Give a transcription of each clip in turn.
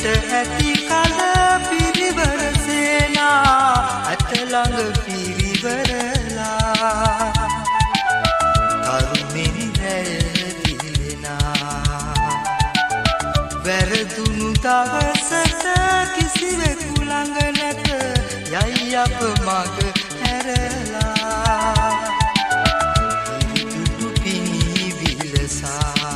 ඇති කල පිරිවර සේනා ඇත ළඟ පිරිවරලා කරුමෙන් රැය දිලෙනා වැරදුණු දවසට කිසිවෙකු ළඟ නැත යයි අප මග හැරලා ඉරිදුටු පිණි විලසා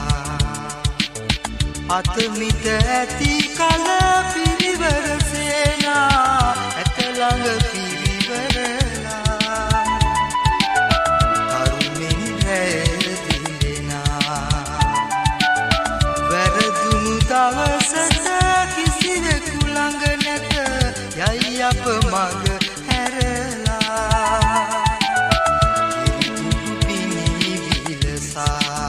අතමිට ඇති කල පිරිවර සේනා ඇත ළඟ පිරිවරලා කරුමෙන් රැය දිලෙනා වැරදුණු දවසට කිසිවෙකු ළඟ නැත යයි අප මග හැරලා ඉරිදුටු පිණි විලසා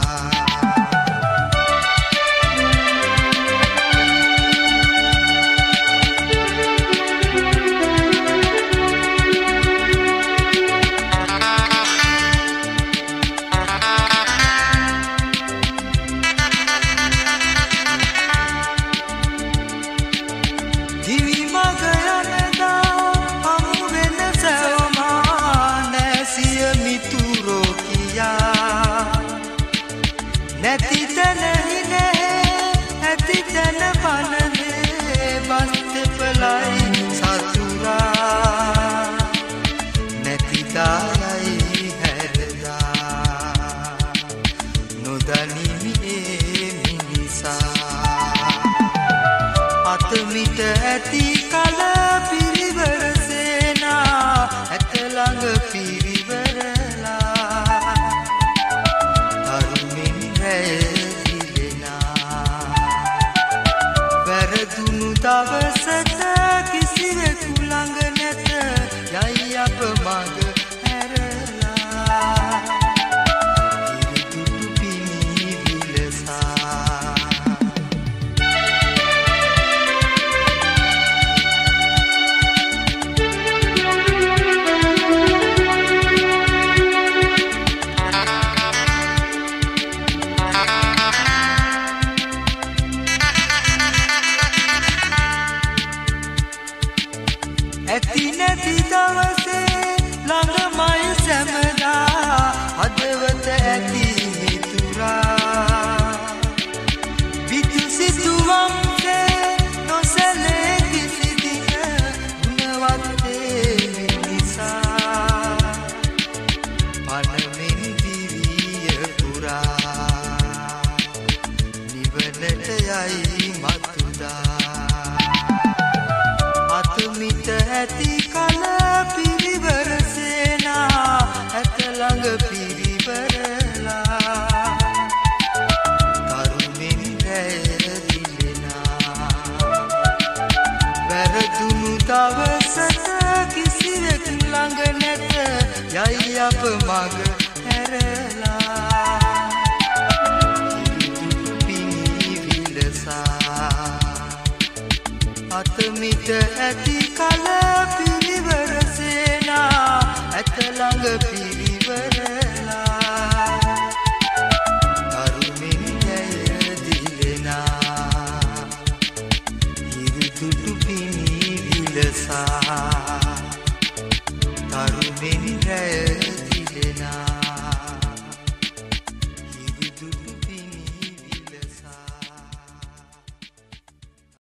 නැති තැන හිනේ ඇති තැන පනනේ බස්තපලයි සතුරා නැති දායයි හැරලා නොදනිමි ඒ මිනිසා අතමිට ඇති